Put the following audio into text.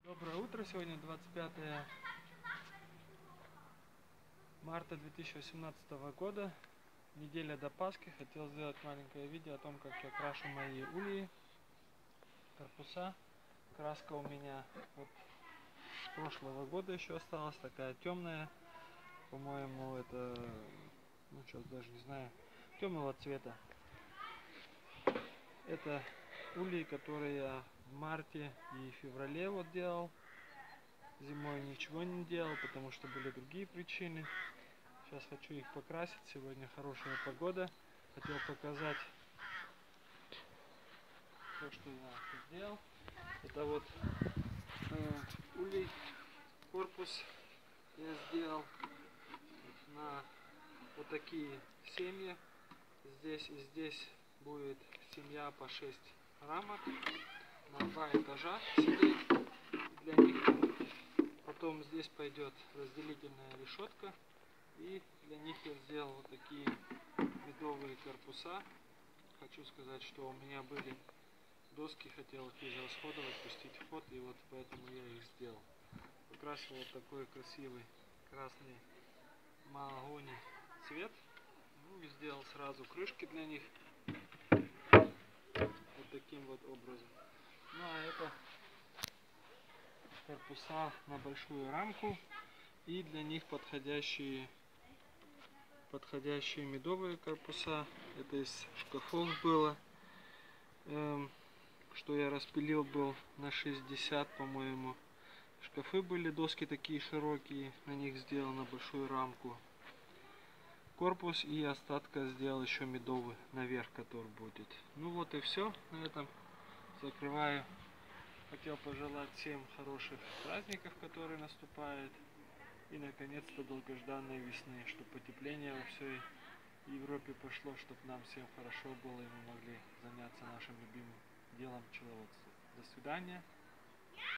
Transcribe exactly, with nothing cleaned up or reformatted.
Доброе утро, сегодня двадцать пятое марта две тысячи восемнадцатого года, неделя до Пасхи. Хотел сделать маленькое видео о том, как я крашу мои ульи, корпуса. Краска у меня вот с прошлого года еще осталась, такая темная, по-моему, это, ну сейчас даже не знаю, темного цвета. Это ульи, которые я в марте и феврале вот делал. Зимой ничего не делал, потому что были другие причины. Сейчас хочу их покрасить. Сегодня хорошая погода. Хотел показать то, что я сделал. Это вот э, улей, корпус я сделал на вот такие семьи. Здесь и здесь будет семья по шесть рамок на два этажа сидеть для них. Потом здесь пойдет разделительная решетка. И для них я сделал вот такие медовые корпуса. Хочу сказать, что у меня были доски, хотел их израсходовать, пустить в ход, и вот поэтому я их сделал. Покрасил вот такой красивый красный махагони цвет. Ну и сделал сразу крышки для них. Вот таким вот образом. Ну а это корпуса на большую рамку. И для них подходящие подходящие медовые корпуса. Это из шкафов было, эм, что я распилил, был на шестьдесят, по-моему. Шкафы были, доски такие широкие, на них сделано большую рамку. Корпус и остатка сделал еще медовый наверх, который будет. Ну вот и все. На этом закрываю. Хотел пожелать всем хороших праздников, которые наступают. И наконец-то долгожданной весны, чтобы потепление во всей Европе пошло, чтобы нам всем хорошо было и мы могли заняться нашим любимым делом пчеловодства. До свидания.